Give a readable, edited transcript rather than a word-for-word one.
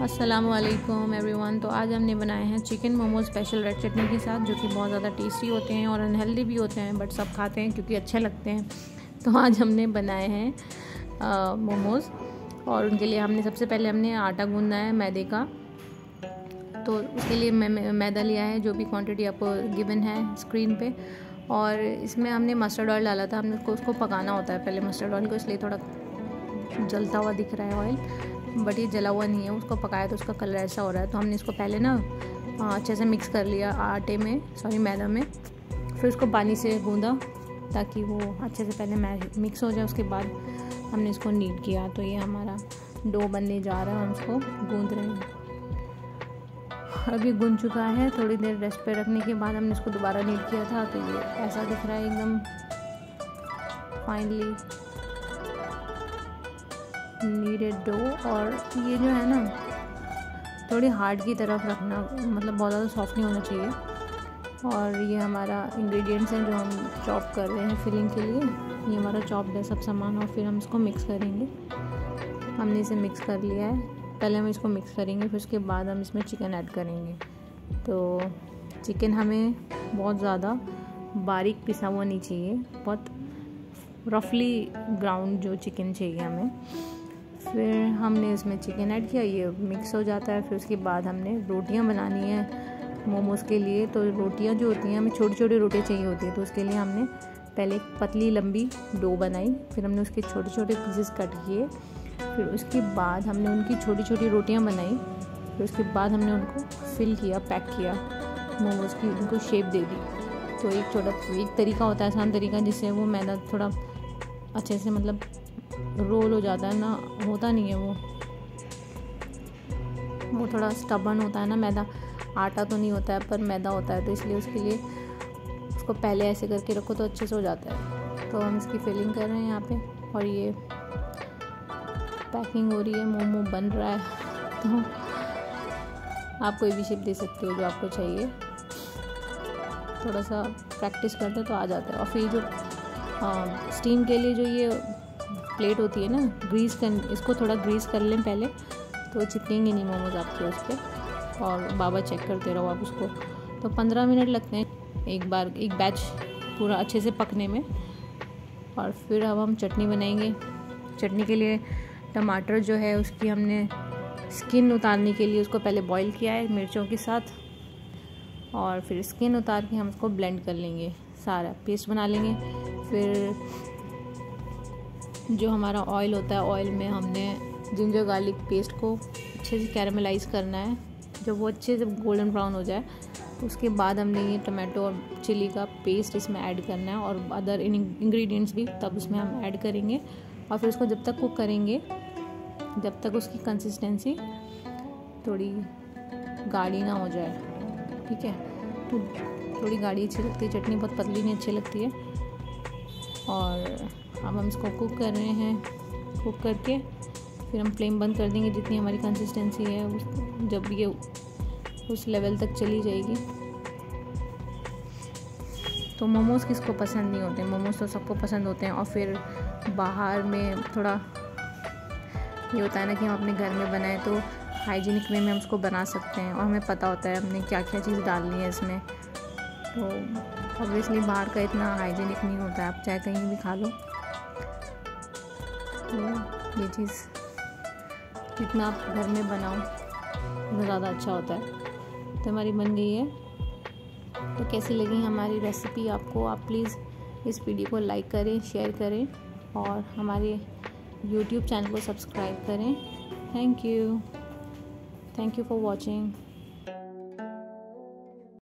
अस्सलामुअलैकुम एवरीवन। तो आज हमने बनाए हैं chicken momos special red chutney के साथ, जो कि बहुत ज़्यादा टेस्टी होते हैं और अनहेल्दी भी होते हैं, बट सब खाते हैं क्योंकि अच्छे लगते हैं। तो आज हमने बनाए हैं मोमोज़, और उनके लिए हमने सबसे पहले आटा गूंदना है मैदे का। तो उसके लिए मैदा लिया है, जो भी क्वांटिटी आपको गिवन है स्क्रीन पे। और इसमें हमने मस्टर्ड ऑयल डाला था। हमने उसको पकाना होता है पहले मस्टर्ड ऑयल को, इसलिए थोड़ा जलता हुआ दिख रहा है ऑयल, बट ये जला हुआ नहीं है। उसको पकाया तो उसका कलर ऐसा हो रहा है। तो हमने इसको पहले अच्छे से मिक्स कर लिया मैदा में। फिर उसको पानी से गूंदा ताकि वो अच्छे से पहले मिक्स हो जाए। उसके बाद हमने इसको नीड किया। तो ये हमारा डो बनने जा रहा है, हम उसको गूंद रहे हैं। अब ये गूंद चुका है। थोड़ी देर रेस्ट पे रखने के बाद हमने इसको दोबारा नीड किया था, तो ये ऐसा दिख रहा है एकदम फाइनली नीडेड डो। और ये जो है ना, थोड़ी हार्ड की तरफ रखना, मतलब बहुत ज़्यादा सॉफ्ट नहीं होना चाहिए। और ये हमारा इंग्रेडिएंट्स हैं जो हम चॉप कर रहे हैं फिलिंग के लिए। ये हमारा चॉप्ड है सब सामान, और फिर हम इसको मिक्स करेंगे। हमने इसे मिक्स कर लिया है। पहले हम इसको मिक्स करेंगे, फिर उसके बाद हम इसमें चिकन ऐड करेंगे। तो चिकन हमें बहुत ज़्यादा बारीक पिसा हुआ नहीं चाहिए, बहुत रफली ग्राउंड जो चिकन चाहिए हमें। फिर हमने इसमें चिकन ऐड किया, ये मिक्स हो जाता है। फिर उसके बाद हमने रोटियां बनानी है मोमोज़ के लिए। तो रोटियां जो होती हैं, हमें छोटी छोटी रोटियां चाहिए होती है। तो उसके लिए हमने पहले एक पतली लंबी डो बनाई, फिर हमने उसके छोटे छोटे पीसेस कट किए। फिर उसके बाद हमने उनकी छोटी छोटी रोटियां बनाई। फिर उसके बाद हमने उनको फिल किया, पैक किया, मोमोज़ की उनको शेप दे दी। तो एक तरीका होता है, आसान तरीका, जिससे वो मैदा थोड़ा अच्छे से मतलब रोल हो जाता है ना, होता नहीं है वो थोड़ा स्टबन होता है ना मैदा। आटा तो नहीं होता है पर मैदा होता है, तो इसलिए उसके लिए उसको पहले ऐसे करके रखो तो अच्छे से हो जाता है। तो हम इसकी फिलिंग कर रहे हैं यहाँ पे, और ये पैकिंग हो रही है, मोमो बन रहा है। तो आप कोई भी शेप दे सकते हो जो आपको चाहिए, थोड़ा सा प्रैक्टिस करते तो आ जाता है। और फिर जो स्टीम के लिए जो ये प्लेट होती है ना, इसको थोड़ा ग्रीस कर लें पहले, तो चिपकेंगे नहीं मोमोज आपके उस पर। और बाबा चेक करते रहो आप उसको। तो 15 मिनट लगते हैं एक बैच पूरा अच्छे से पकने में। और फिर अब हम चटनी बनाएंगे। चटनी के लिए टमाटर जो है, उसकी हमने स्किन उतारने के लिए उसको पहले बॉईल किया है मिर्चों के साथ, और फिर स्किन उतार के हम उसको ब्लेंड कर लेंगे, सारा पेस्ट बना लेंगे। फिर जो हमारा ऑयल होता है, ऑयल में हमने जिंजर गार्लिक पेस्ट को अच्छे से कैरामलाइज़ करना है। जब वो अच्छे से गोल्डन ब्राउन हो जाए, उसके बाद हमने ये टमाटो और चिली का पेस्ट इसमें ऐड करना है, और अदर इंग्रेडिएंट्स भी तब उसमें हम ऐड करेंगे। और फिर उसको जब तक कुक करेंगे, जब तक उसकी कंसिस्टेंसी थोड़ी गाढ़ी ना हो जाए, ठीक है। तो थोड़ी गाढ़ी अच्छी लगती है चटनी, बहुत पतली नहीं अच्छी लगती है। और अब हम इसको कुक कर रहे हैं। कुक करके फिर हम फ्लेम बंद कर देंगे, जितनी हमारी कंसिस्टेंसी है जब ये उस लेवल तक चली जाएगी। तो मोमोज़ किसको पसंद नहीं होते, मोमोज़ तो सबको पसंद होते हैं। और फिर बाहर में थोड़ा ये होता है ना कि हम अपने घर में बनाएं तो हाइजीनिक वे में हम उसको बना सकते हैं, और हमें पता होता है हमने क्या क्या चीज़ डालनी है इसमें। तो ऑब्वियसली बाहर का इतना हाइजीनिक नहीं होता है, आप चाहे कहीं भी खा लो। तो ये चीज़ जितना आप घर में बनाओ उतना ज़्यादा अच्छा होता है। तो हमारी बन गई है। तो कैसी लगी हमारी रेसिपी आपको? आप प्लीज़ इस वीडियो को लाइक करें, शेयर करें, और हमारे YouTube चैनल को सब्सक्राइब करें। Thank you for watching.